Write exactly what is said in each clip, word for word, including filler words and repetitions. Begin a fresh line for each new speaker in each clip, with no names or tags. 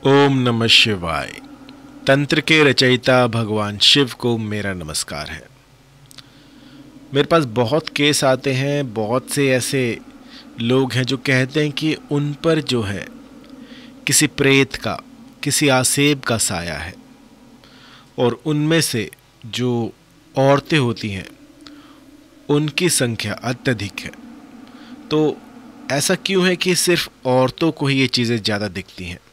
ओम नमः शिवाय। तंत्र के रचयिता भगवान शिव को मेरा नमस्कार है। मेरे पास बहुत केस आते हैं, बहुत से ऐसे लोग हैं जो कहते हैं कि उन पर जो है किसी प्रेत का, किसी आसेब का साया है, और उनमें से जो औरतें होती हैं उनकी संख्या अत्यधिक है। तो ऐसा क्यों है कि सिर्फ औरतों को ही ये चीज़ें ज़्यादा दिखती हैं,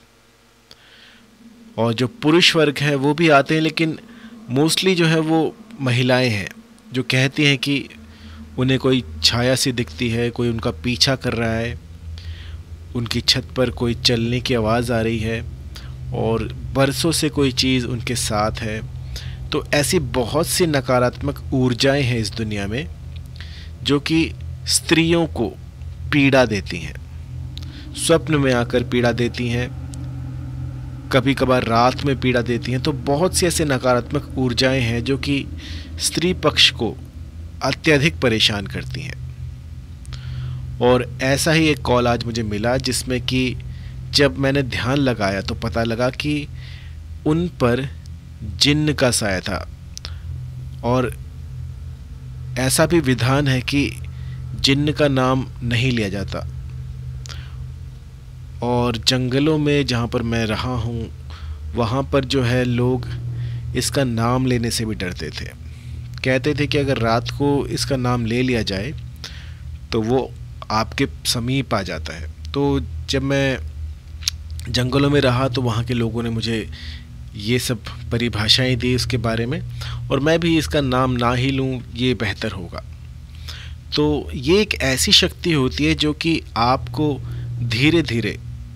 और जो पुरुष वर्ग है वो भी आते हैं, लेकिन मोस्टली जो है वो महिलाएं हैं जो कहती हैं कि उन्हें कोई छाया सी दिखती है, कोई उनका पीछा कर रहा है, उनकी छत पर कोई चलने की आवाज़ आ रही है और बरसों से कोई चीज़ उनके साथ है। तो ऐसी बहुत सी नकारात्मक ऊर्जाएं हैं इस दुनिया में जो कि स्त्रियों को पीड़ा देती हैं, स्वप्न में आकर पीड़ा देती हैं, कभी कभार रात में पीड़ा देती हैं। तो बहुत सी ऐसे नकारात्मक ऊर्जाएं हैं जो कि स्त्री पक्ष को अत्यधिक परेशान करती हैं। और ऐसा ही एक कॉल आज मुझे मिला जिसमें कि जब मैंने ध्यान लगाया तो पता लगा कि उन पर जिन्न का साया था। और ऐसा भी विधान है कि जिन्न का नाम नहीं लिया जाता, और जंगलों में जहाँ पर मैं रहा हूँ वहाँ पर जो है लोग इसका नाम लेने से भी डरते थे। कहते थे कि अगर रात को इसका नाम ले लिया जाए तो वो आपके समीप आ जाता है। तो जब मैं जंगलों में रहा तो वहाँ के लोगों ने मुझे ये सब परिभाषाएं दी इसके बारे में, और मैं भी इसका नाम ना ही लूँ, ये बेहतर होगा। तो ये एक ऐसी शक्ति होती है जो कि आपको धीरे धीरे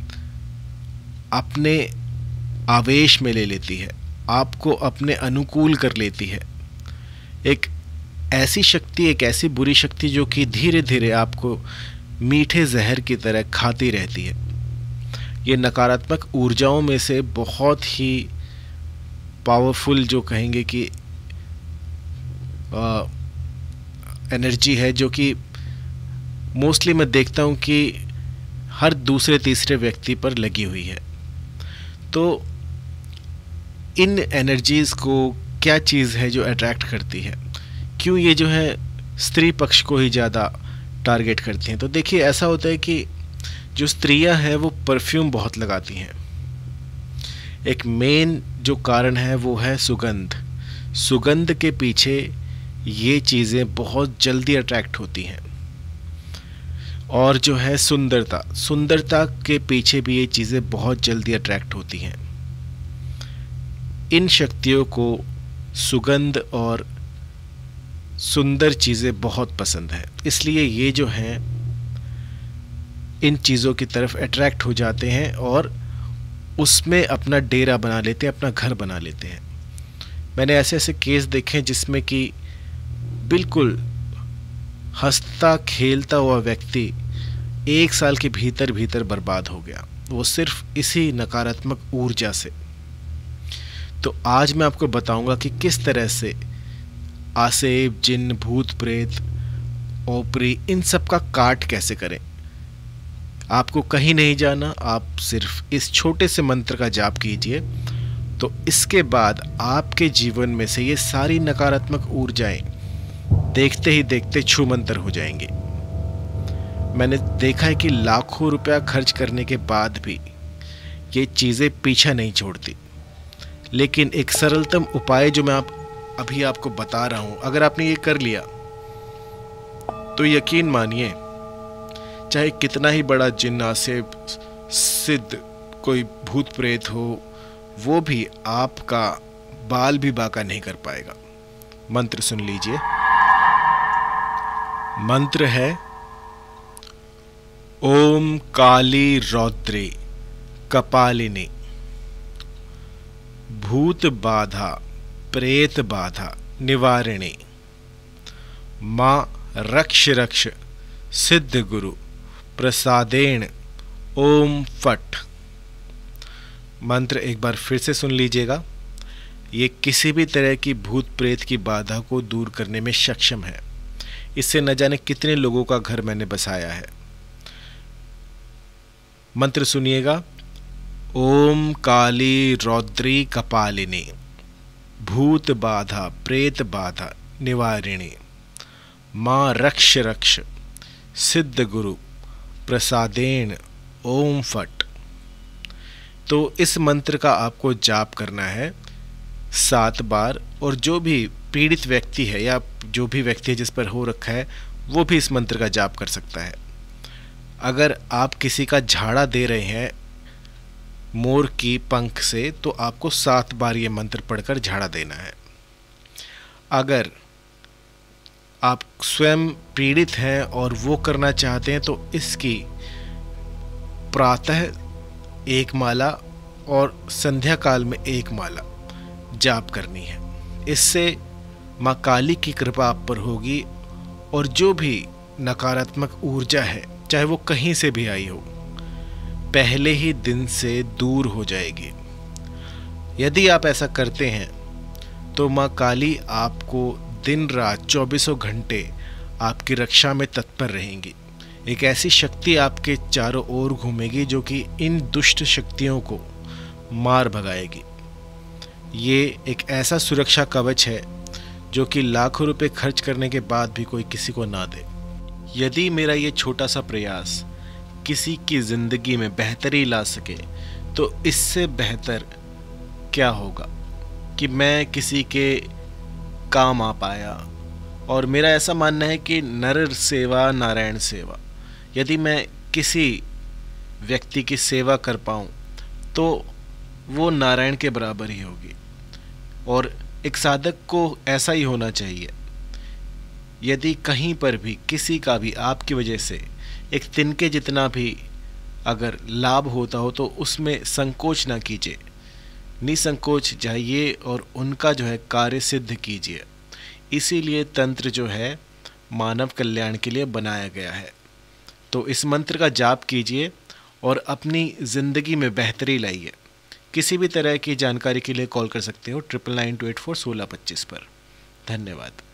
अपने आवेश में ले लेती है, आपको अपने अनुकूल कर लेती है। एक ऐसी शक्ति, एक ऐसी बुरी शक्ति जो कि धीरे धीरे आपको मीठे जहर की तरह खाती रहती है। ये नकारात्मक ऊर्जाओं में से बहुत ही पावरफुल, जो कहेंगे कि एनर्जी है, जो कि मोस्टली मैं देखता हूँ कि हर दूसरे तीसरे व्यक्ति पर लगी हुई है। तो इन एनर्जीज़ को क्या चीज़ है जो अट्रैक्ट करती है, क्यों ये जो है स्त्री पक्ष को ही ज़्यादा टारगेट करती हैं? तो देखिए, ऐसा होता है कि जो स्त्रियां हैं वो परफ्यूम बहुत लगाती हैं। एक मेन जो कारण है वो है सुगंध। सुगंध के पीछे ये चीज़ें बहुत जल्दी अट्रैक्ट होती हैं। और जो है सुंदरता, सुंदरता के पीछे भी ये चीज़ें बहुत जल्दी अट्रैक्ट होती हैं। इन शक्तियों को सुगंध और सुंदर चीज़ें बहुत पसंद है, इसलिए ये जो हैं इन चीज़ों की तरफ अट्रैक्ट हो जाते हैं और उसमें अपना डेरा बना लेते हैं, अपना घर बना लेते हैं। मैंने ऐसे ऐसे केस देखे हैं जिसमें कि बिल्कुल हंसता खेलता हुआ व्यक्ति एक साल के भीतर भीतर बर्बाद हो गया, वो सिर्फ इसी नकारात्मक ऊर्जा से। तो आज मैं आपको बताऊंगा कि किस तरह से आसेब, जिन्न, भूत प्रेत, ओपरी, इन सब का काट कैसे करें। आपको कहीं नहीं जाना, आप सिर्फ इस छोटे से मंत्र का जाप कीजिए, तो इसके बाद आपके जीवन में से ये सारी नकारात्मक ऊर्जाएं देखते ही देखते छूमंतर हो जाएंगे। मैंने देखा है कि लाखों रुपया खर्च करने के बाद भी ये चीज़ें पीछा नहीं छोड़ती। लेकिन एक सरलतम उपाय जो मैं आप अभी आपको बता रहा हूँ, अगर आपने ये कर लिया तो यकीन मानिए, चाहे कितना ही बड़ा जिन्न, आसेब, सिद्ध, कोई भूत प्रेत हो, वो भी आपका बाल भी बाका नहीं कर पाएगा। मंत्र सुन लीजिए। मंत्र है ओम काली रौद्रे कपालिनी भूत बाधा प्रेत बाधा निवारिणी माँ रक्ष रक्ष सिद्ध गुरु प्रसादेन ओम फट। मंत्र एक बार फिर से सुन लीजिएगा। ये किसी भी तरह की भूत प्रेत की बाधा को दूर करने में सक्षम है। इससे न जाने कितने लोगों का घर मैंने बसाया है। मंत्र सुनिएगा। ओम काली रौद्री कपालिनी भूत बाधा प्रेत बाधा निवारिणी माँ रक्ष रक्ष सिद्ध गुरु प्रसादेन ओम फट। तो इस मंत्र का आपको जाप करना है सात बार, और जो भी पीड़ित व्यक्ति है या जो भी व्यक्ति है जिस पर हो रखा है वो भी इस मंत्र का जाप कर सकता है। अगर आप किसी का झाड़ा दे रहे हैं मोर की पंख से तो आपको सात बार ये मंत्र पढ़कर झाड़ा देना है। अगर आप स्वयं पीड़ित हैं और वो करना चाहते हैं तो इसकी प्रातः एक माला और संध्या काल में एक माला जाप करनी है। इससे माँ काली की कृपा आप पर होगी और जो भी नकारात्मक ऊर्जा है चाहे वो कहीं से भी आई हो पहले ही दिन से दूर हो जाएगी। यदि आप ऐसा करते हैं तो माँ काली आपको दिन रात चौबीसों घंटे आपकी रक्षा में तत्पर रहेंगी। एक ऐसी शक्ति आपके चारों ओर घूमेगी जो कि इन दुष्ट शक्तियों को मार भगाएगी। ये एक ऐसा सुरक्षा कवच है जो कि लाखों रुपए खर्च करने के बाद भी कोई किसी को ना दे। यदि मेरा ये छोटा सा प्रयास किसी की ज़िंदगी में बेहतरी ला सके तो इससे बेहतर क्या होगा कि मैं किसी के काम आ पाया। और मेरा ऐसा मानना है कि नर सेवा नारायण सेवा, यदि मैं किसी व्यक्ति की सेवा कर पाऊँ तो वो नारायण के बराबर ही होगी। और एक साधक को ऐसा ही होना चाहिए। यदि कहीं पर भी किसी का भी आपकी वजह से एक तिनके जितना भी अगर लाभ होता हो तो उसमें संकोच ना कीजिए, निसंकोच जाइए और उनका जो है कार्य सिद्ध कीजिए। इसीलिए तंत्र जो है मानव कल्याण के लिए बनाया गया है। तो इस मंत्र का जाप कीजिए और अपनी ज़िंदगी में बेहतरी लाइए। किसी भी तरह की जानकारी के लिए कॉल कर सकते हो triple nine two eight four सोलह पच्चीस पर। धन्यवाद।